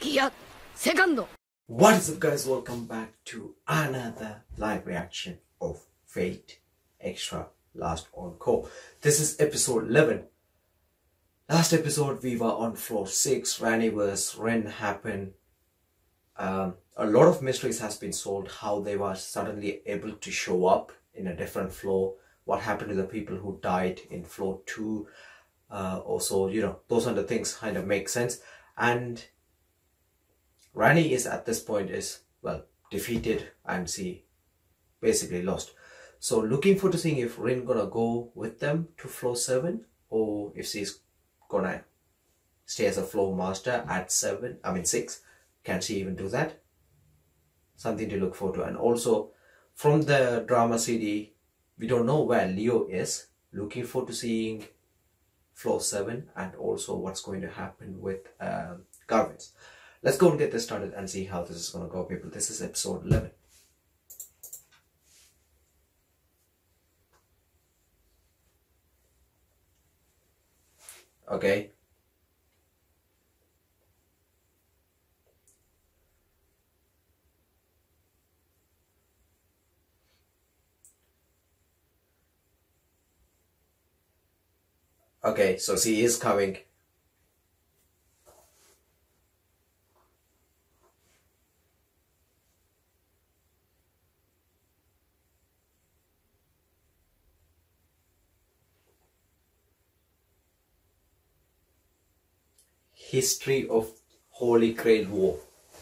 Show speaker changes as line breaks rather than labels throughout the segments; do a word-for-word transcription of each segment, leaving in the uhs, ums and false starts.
What is up, guys? Welcome back to another live reaction of Fate Extra Last Encore. This is episode eleven. Last episode we were on floor six. Rani versus Ren happened. Um, a lot of mysteries has been solved. How they were suddenly able to show up in a different floor. What happened to the people who died in floor two. Uh, also, you know, those are the things kind of make sense. And Rani is at this point is, well, defeated and she basically lost. So looking forward to seeing if Rin gonna go with them to floor seven or if she's gonna stay as a floor master at seven, I mean six. Can she even do that? Something to look forward to. And also from the drama C D, we don't know where Leo is. Looking forward to seeing floor seven and also what's going to happen with um, Garvin's. Let's go and get this started and see how this is going to go, people. This is episode eleven. Okay. Okay, so she is coming. History of Holy Grail War.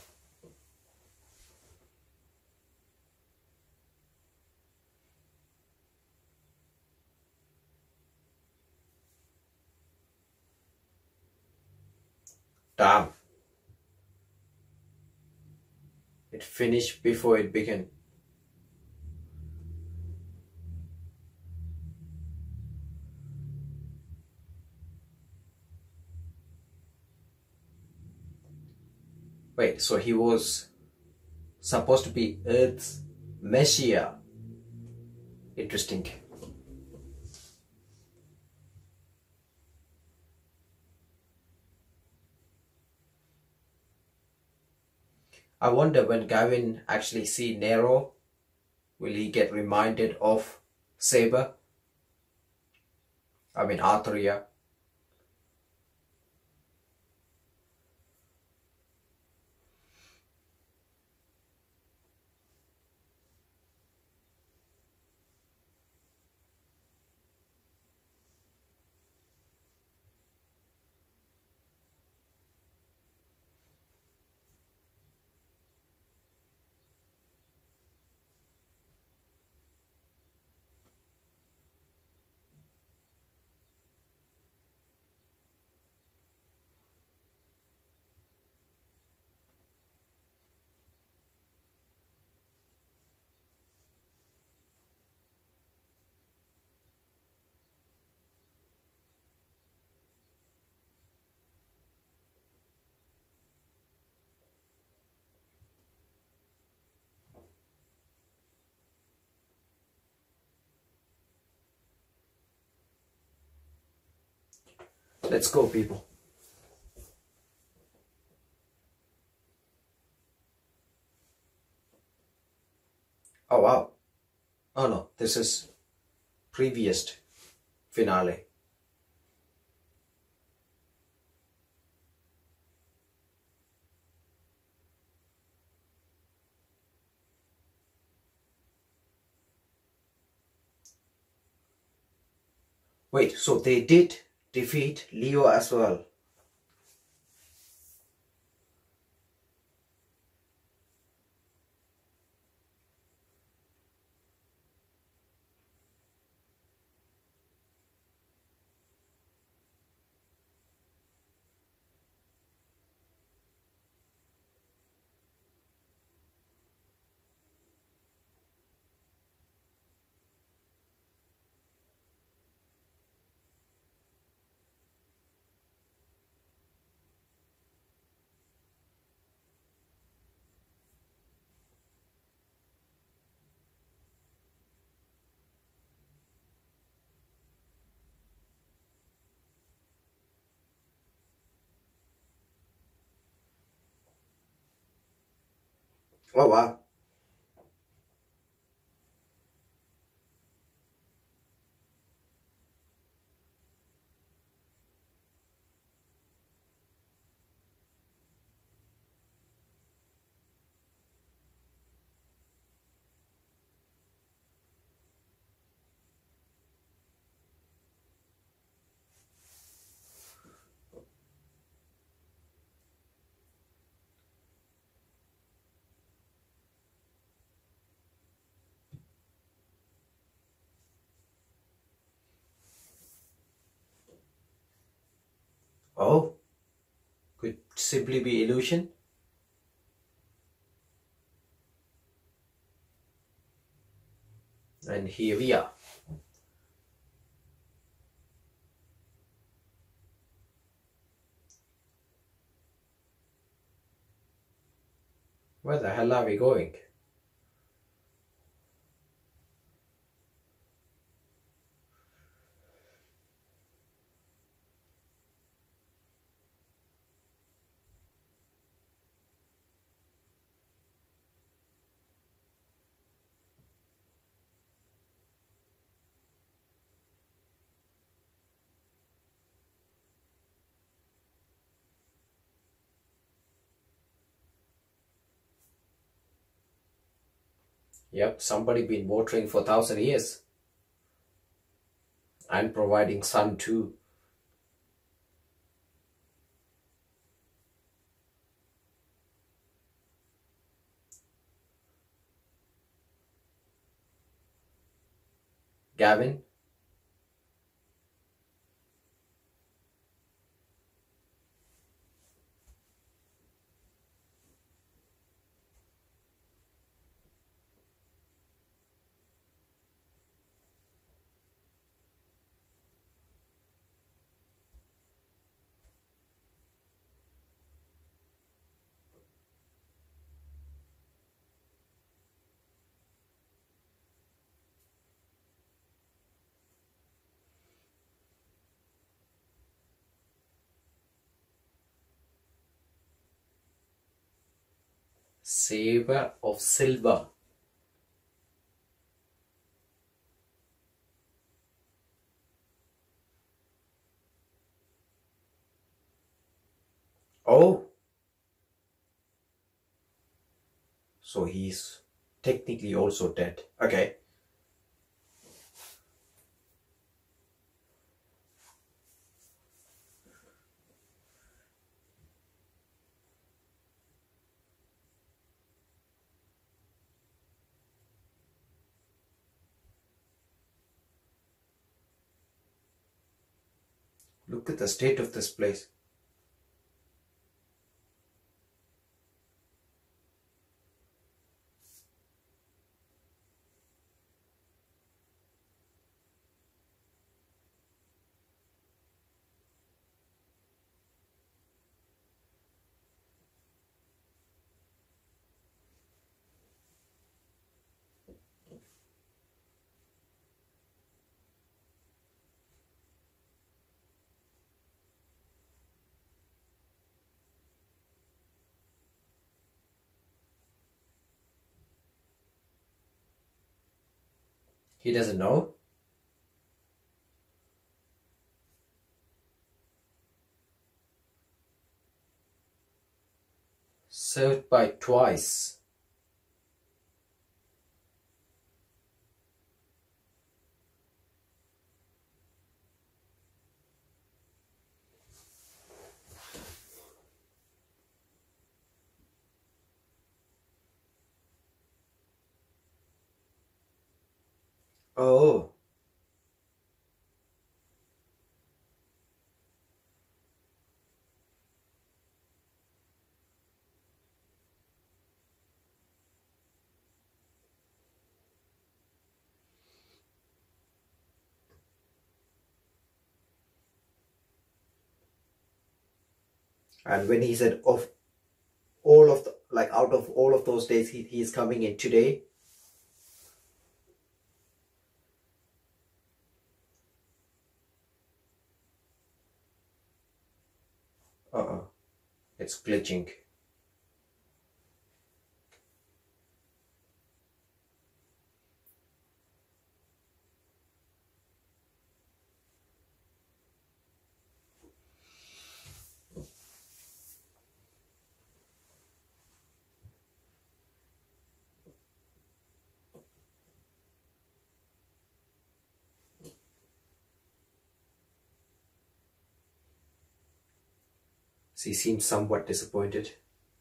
Damn. It finished before it began. Wait, so he was supposed to be Earth's Messiah. Interesting. I wonder when Gavin actually see Nero, will he get reminded of Saber? I mean Arthur. Let's go, people. Oh wow. Oh no, this is previous finale. Wait, so they did defeat Leo as well. Oh wow. Oh, could simply be illusion. And here we are. Where the hell are we going? Yep, somebody been watering for thousand years and providing sun too. Gavin, Saber of silver. Oh, so he's technically also dead. Okay. Look at the state of this place. He doesn't know. Served by twice. Oh, and when he said of all of the, like out of all of those days, he, he is coming in today. Uh-uh. It's glitching. She seems somewhat disappointed.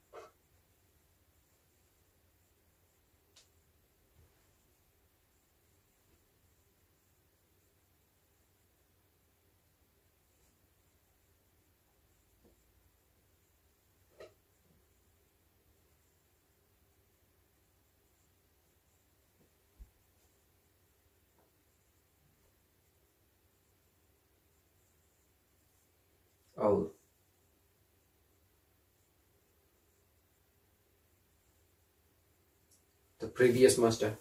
Oh. The previous master.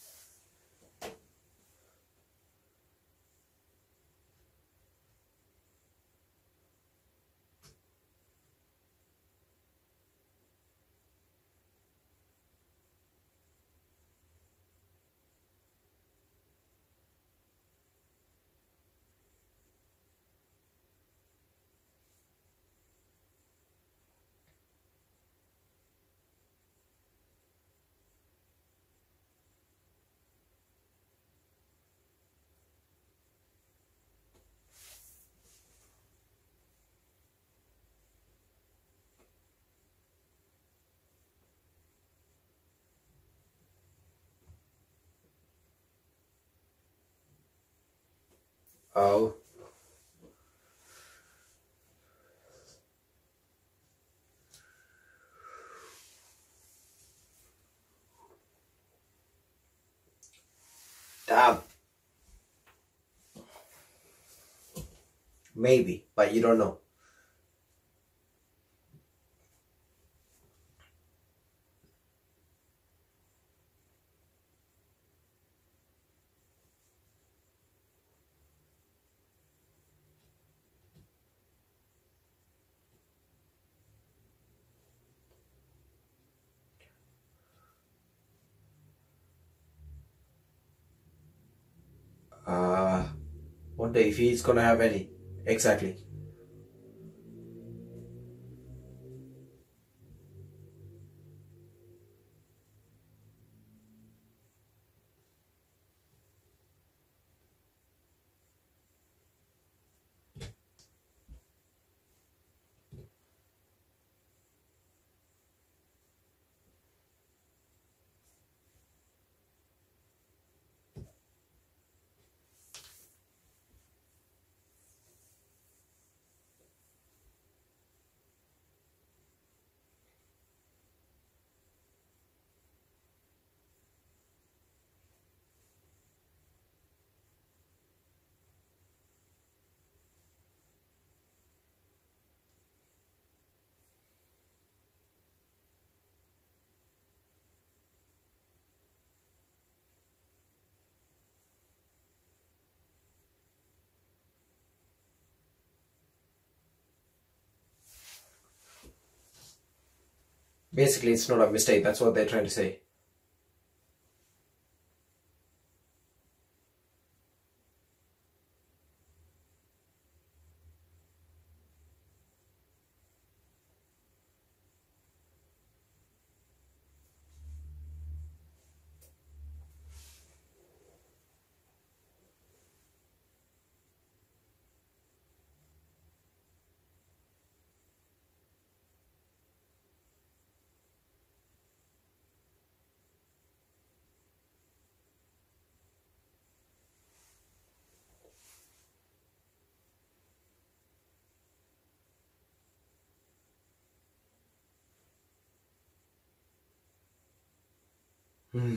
Oh. Damn. Maybe, but you don't know. Uh, wonder if he's gonna have any. Exactly. Basically, it's not a mistake. That's what they're trying to say. Hmm.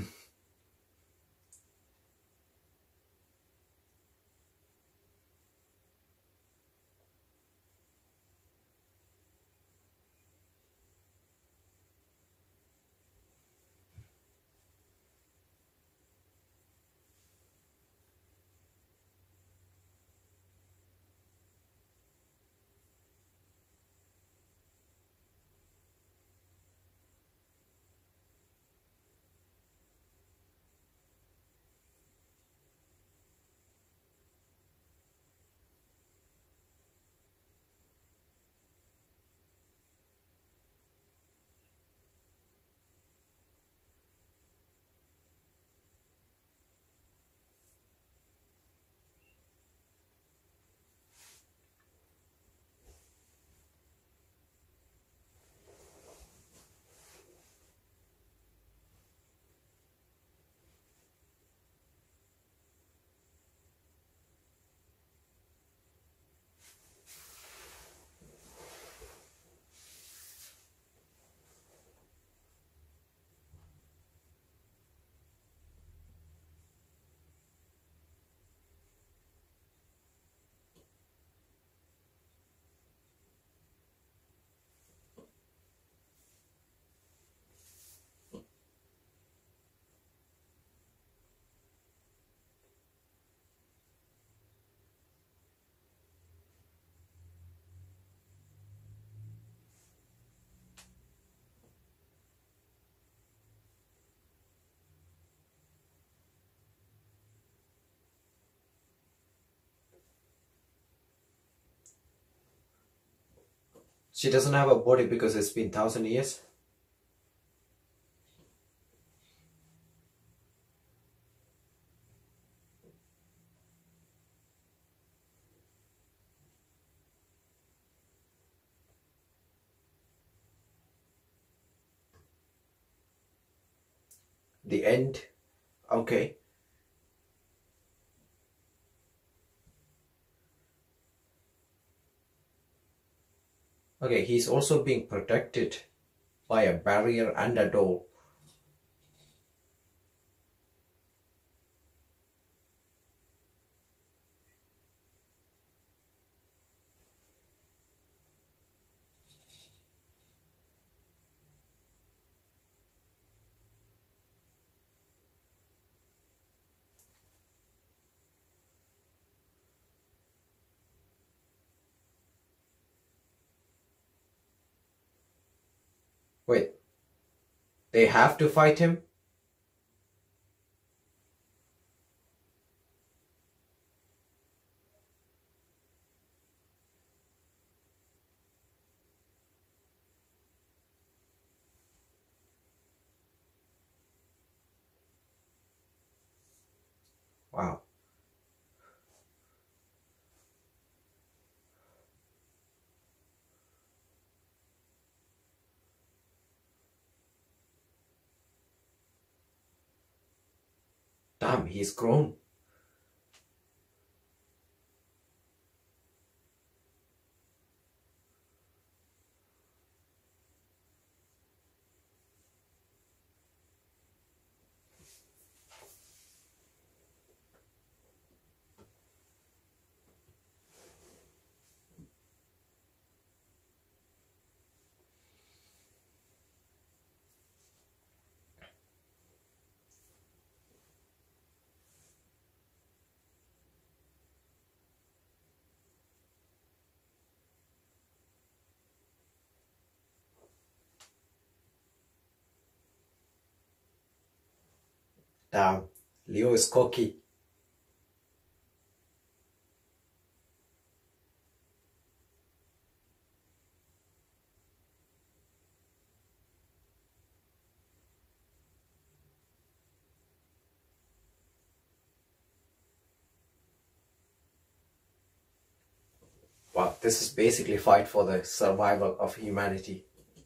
She doesn't have a body because it's been thousand years. The end. Okay. Okay, he's also being protected by a barrier and a door. Wait, they have to fight him? Wow. Damn, he's grown. Damn, Leo is cocky. Wow, this is basically fight for the survival of humanity.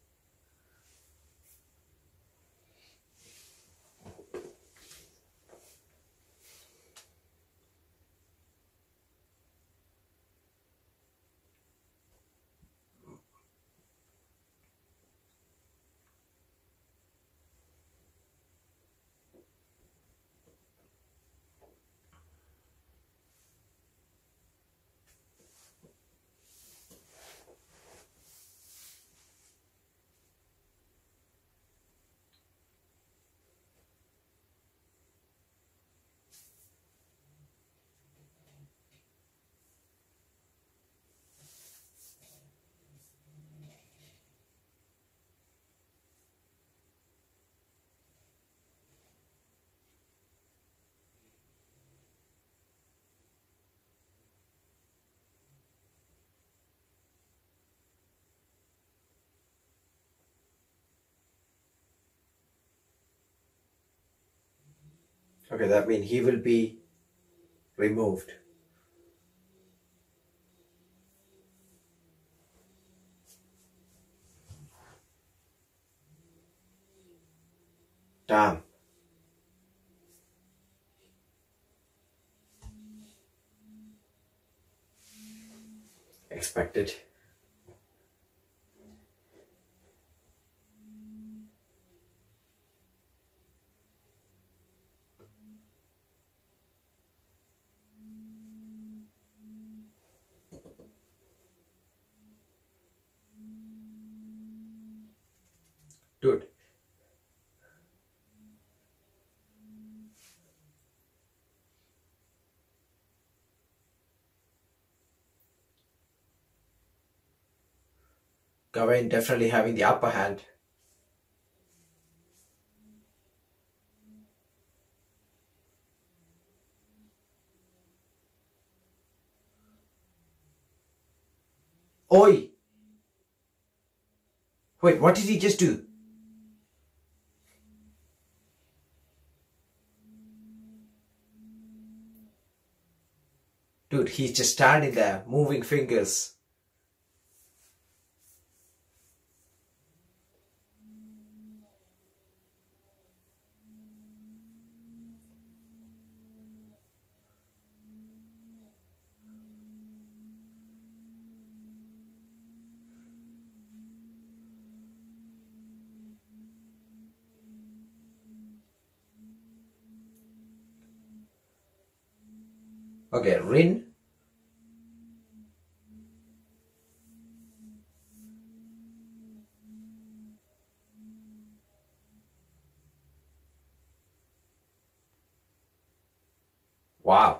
Okay, that means he will be removed. Damn. Expected. Dude. Gawain definitely having the upper hand. Oi! Wait, what did he just do? Dude, he's just standing there, moving fingers. Okay, Rin. Wow.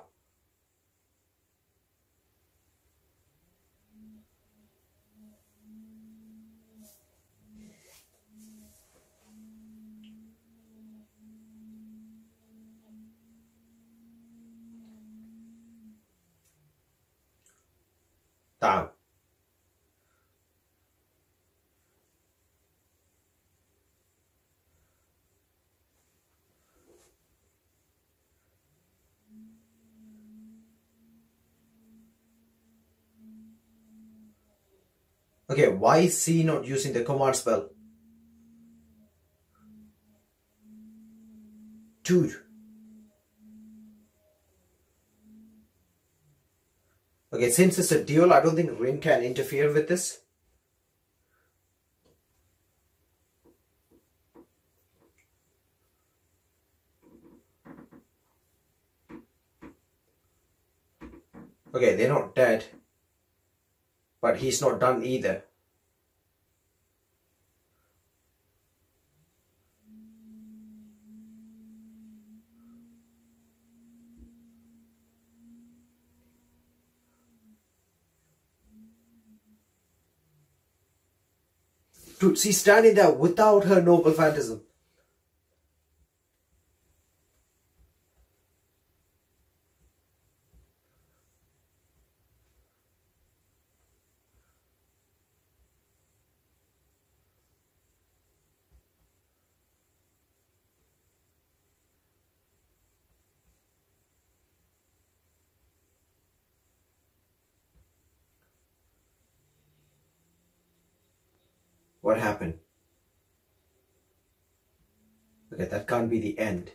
Damn. Okay, why is he not using the command spell? Dude. Okay, since it's a duel, I don't think Rin can interfere with this. Okay, they're not dead. But he's not done either. Dude, she's standing there without her noble phantasm. What happened? Okay, that can't be the end.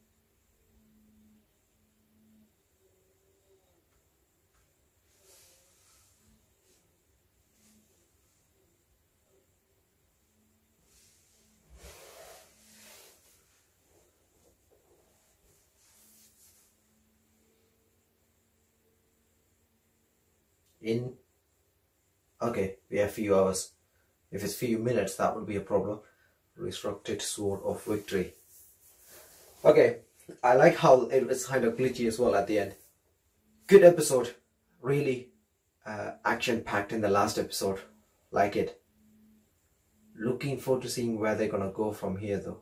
In okay, we have few hours. If it's few minutes, that would be a problem. Resurrected Sword of Victory. Okay, I like how it was kind of glitchy as well at the end. Good episode. Really uh, action-packed in the last episode. Like it. Looking forward to seeing where they're gonna go from here though.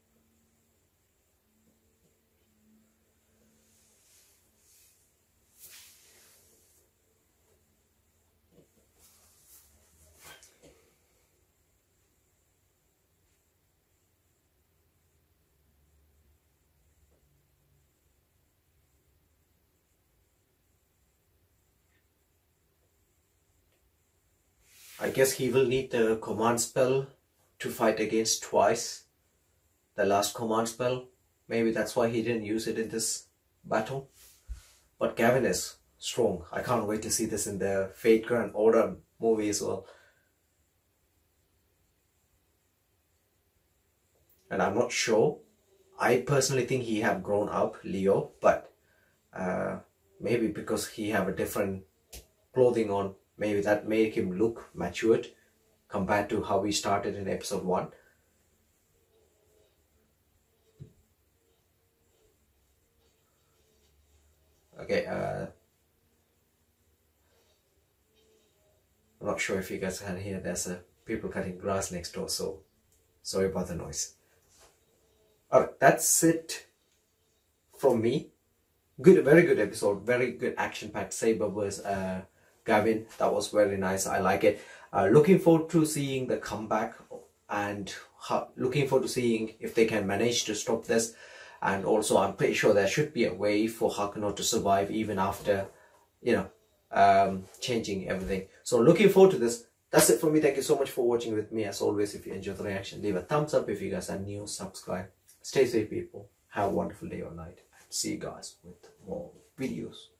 I guess he will need the command spell to fight against twice. The last command spell. Maybe that's why he didn't use it in this battle. But Gavin is strong. I can't wait to see this in the Fate Grand Order movie as well. And I'm not sure. I personally think he have grown up, Leo, but uh, maybe because he have a different clothing on, maybe that made him look matured compared to how he started in episode one. Okay, uh, I'm not sure if you guys can hear, there's a people cutting grass next door, so sorry about the noise. Alright, that's it from me. Good, very good episode, very good action-packed. Saber versus uh, Gavin, that was very nice. I like it. Uh, looking forward to seeing the comeback and ha looking forward to seeing if they can manage to stop this. And also I'm pretty sure there should be a way for Hakuno to survive even after, you know, um, changing everything. So looking forward to this. That's it for me. Thank you so much for watching with me. As always, if you enjoyed the reaction, leave a thumbs up. If you guys are new, subscribe. Stay safe, people. Have a wonderful day or night. And see you guys with more videos.